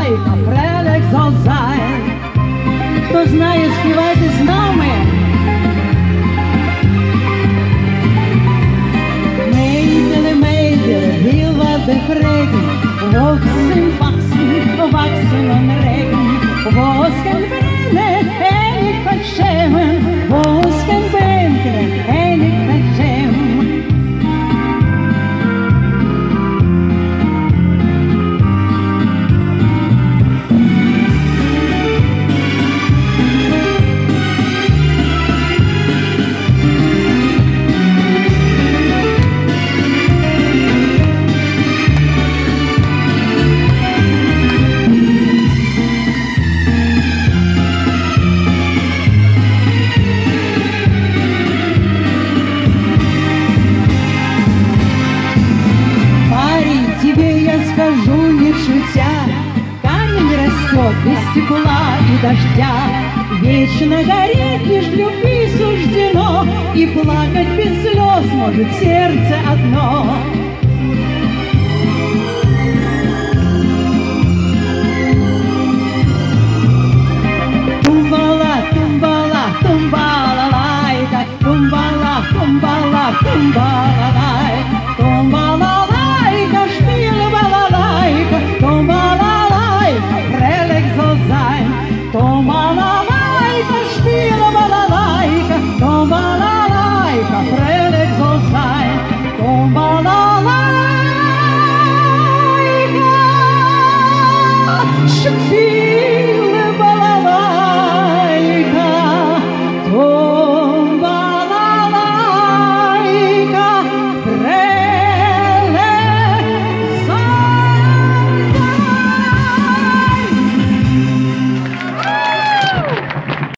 Майка Фрелек Золзайн. Кто знает, спевайте с нами. Meidele, heel wat bevreden, wachsen en regen, wo's kan brennen en ik verschämen, wo's kan brennen en ik verschämen. Скажу, не шутя, камень растет без тепла и дождя. Вечно гореть лишь любви суждено, и плакать без слез может сердце одно.